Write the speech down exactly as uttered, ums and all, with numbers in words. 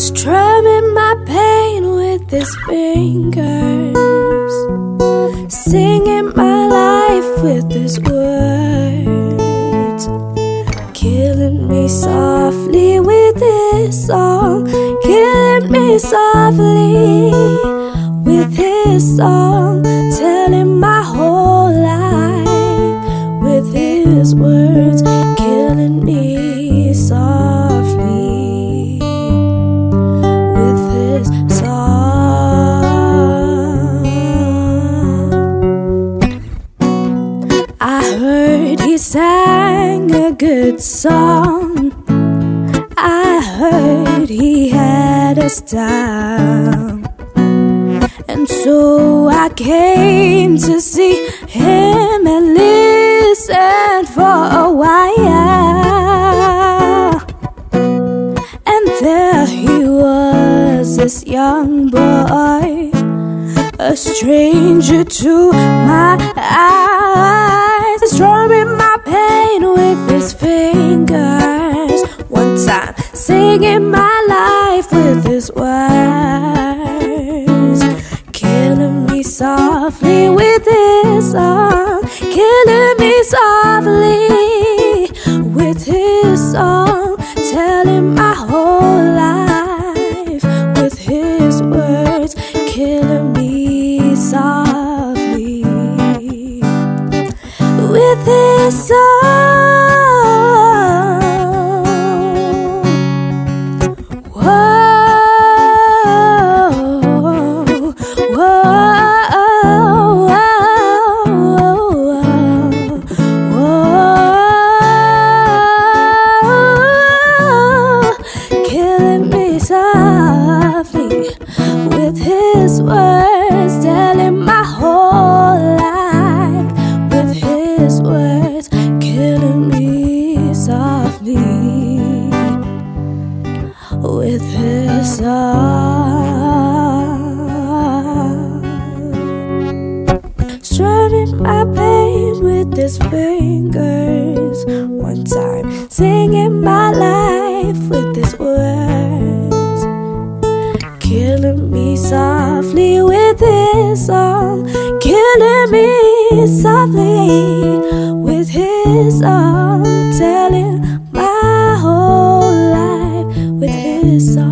strumming my pain with his fingers, singing my life with his words, killing me softly with his song, killing me softly with his song, telling my whole life with his words, killing me softly with his song. I heard he sang a good song, I heard he had a style, and so I came to see him and listen for a while. And there he was, this young boy, a stranger to my eyes, strumming my pain with his fingers, one time singing my life with his words, killing me softly with his song, killing me softly with his song, telling my whole life with his words, killing me softly with his song. With his words, telling my whole life with his words, killing me softly with his song, strumming my pain with his fingers, one time singing my life with his words, killing me softly with his song, killing me softly with his song, telling my whole life with his song.